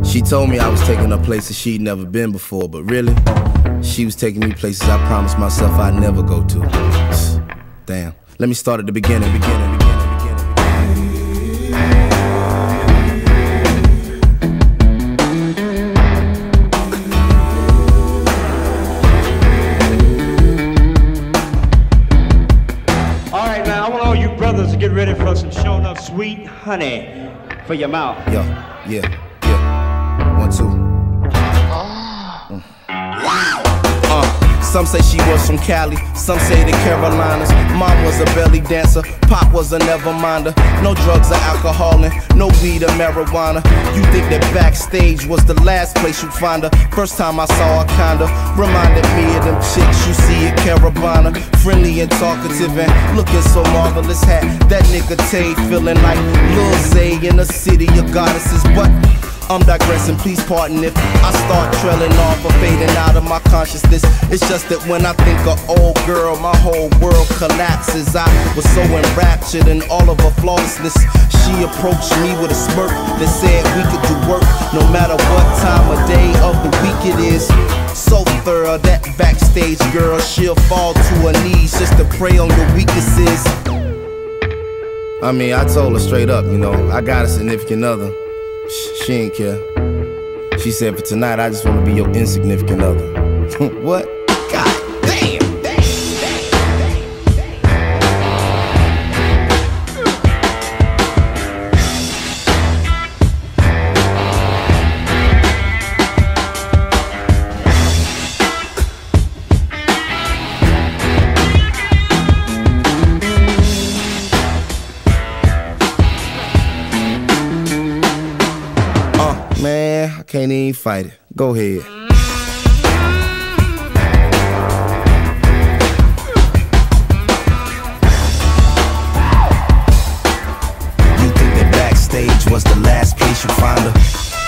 She told me I was taking her places she'd never been before, but really, she was taking me places I promised myself I'd never go to. Damn. Let me start at the beginning. All right, now I want all you brothers to get ready for some show enough sweet honey for your mouth. Yo, yeah. 1, 2. Some say she was from Cali, some say the Carolinas. Mom was a belly dancer, Pop was a never-minder. No drugs or alcohol and no weed or marijuana. You think that backstage was the last place you'd find her? First time I saw her kinda reminded me of them chicks you see at Caravana. Friendly and talkative and looking so marvelous. Had that nigga Tay feeling like Lil Zay in a city of goddesses. But I'm digressing, please pardon if I start trailing off or fading out of my consciousness. It's just that when I think of old girl, my whole world collapses. I was so enraptured in all of her flawlessness. She approached me with a smirk that said we could do work no matter what time of day of the week it is. So thorough, that backstage girl, she'll fall to her knees just to prey on your weaknesses. I mean, I told her straight up, you know, I got a significant other. She ain't care. She said, for tonight, I just want to be your insignificant other. What? God damn! Man, I can't even fight it. Go ahead. You think that backstage was the last place you find her?